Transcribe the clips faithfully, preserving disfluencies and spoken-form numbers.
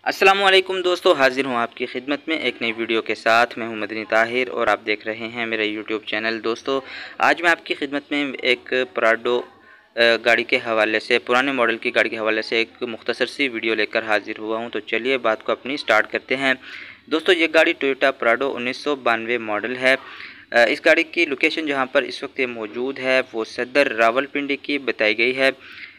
अस्सलामुअलैकुम दोस्तों, हाजिर हूँ आपकी खिदमत में एक नई वीडियो के साथ। मैं हूँ मदनी ताहिर और आप देख रहे हैं मेरा यूट्यूब चैनल। दोस्तों, आज मैं आपकी खिदमत में एक प्राडो गाड़ी के हवाले से, पुराने मॉडल की गाड़ी के हवाले से एक मुख्तसर सी वीडियो लेकर हाजिर हुआ हूँ। तो चलिए बात को अपनी स्टार्ट करते हैं। दोस्तों, ये गाड़ी टोयोटा प्राडो उन्नीस सौ बानवे मॉडल है। इस गाड़ी की लोकेशन जहाँ पर इस वक्त मौजूद है वो सदर रावलपिंडी की बताई गई है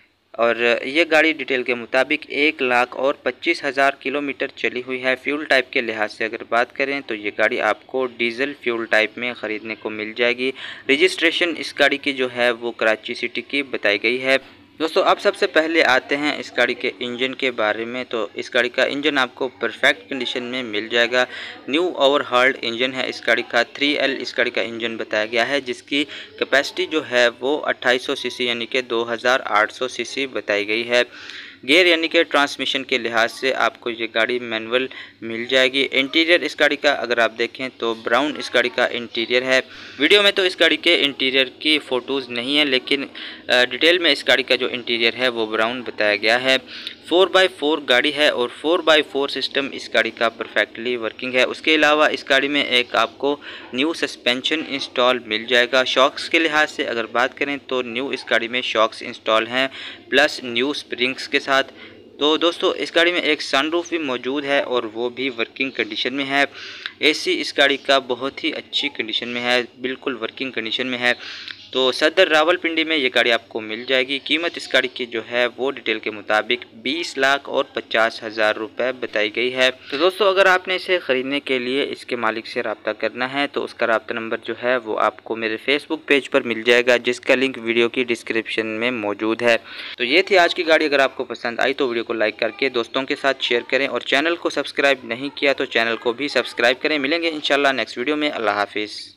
और ये गाड़ी डिटेल के मुताबिक एक लाख और पच्चीस हज़ार किलोमीटर चली हुई है। फ्यूल टाइप के लिहाज से अगर बात करें तो ये गाड़ी आपको डीजल फ्यूल टाइप में ख़रीदने को मिल जाएगी। रजिस्ट्रेशन इस गाड़ी की जो है वो कराची सिटी की बताई गई है। दोस्तों, अब सबसे पहले आते हैं इस गाड़ी के इंजन के बारे में। तो इस गाड़ी का इंजन आपको परफेक्ट कंडीशन में मिल जाएगा। न्यू ओवरहॉल्ड इंजन है इस गाड़ी का। थ्री एल इस गाड़ी का इंजन बताया गया है, जिसकी कैपेसिटी जो है वो अट्ठाईस सौ सीसी यानी कि दो हज़ार आठ सौ सीसी बताई गई है। गियर यानी कि ट्रांसमिशन के लिहाज से आपको ये गाड़ी मैनुअल मिल जाएगी। इंटीरियर इस गाड़ी का अगर आप देखें तो ब्राउन इस गाड़ी का इंटीरियर है। वीडियो में तो इस गाड़ी के इंटीरियर की फ़ोटोज़ नहीं है, लेकिन डिटेल में इस गाड़ी का जो इंटीरियर है वो ब्राउन बताया गया है। फोर बाई फोर गाड़ी है और फोर बाई फोर सिस्टम इस गाड़ी का परफेक्टली वर्किंग है। उसके अलावा इस गाड़ी में एक आपको न्यू सस्पेंशन इंस्टॉल मिल जाएगा। शॉक्स के लिहाज से अगर बात करें तो न्यू इस गाड़ी में शॉक्स इंस्टॉल हैं, प्लस न्यू स्प्रिंग्स के साथ। तो दोस्तों, इस गाड़ी में एक सनरूफ भी मौजूद है और वो भी वर्किंग कंडीशन में है। एसी इस गाड़ी का बहुत ही अच्छी कंडीशन में है, बिल्कुल वर्किंग कंडीशन में है। तो सदर रावलपिंडी में ये गाड़ी आपको मिल जाएगी। कीमत इस गाड़ी की जो है वो डिटेल के मुताबिक बीस लाख और पचास हज़ार रुपये बताई गई है। तो दोस्तों, अगर आपने इसे ख़रीदने के लिए इसके मालिक से रब्ता करना है तो उसका रब्ता नंबर जो है वो आपको मेरे फेसबुक पेज पर मिल जाएगा, जिसका लिंक वीडियो की डिस्क्रिप्शन में मौजूद है। तो ये थी आज की गाड़ी। अगर आपको पसंद आई तो वीडियो को लाइक करके दोस्तों के साथ शेयर करें और चैनल को सब्सक्राइब नहीं किया तो चैनल को भी सब्सक्राइब करें। मिलेंगे इंशाल्लाह नेक्स्ट वीडियो में। अल्लाह हाफिज़।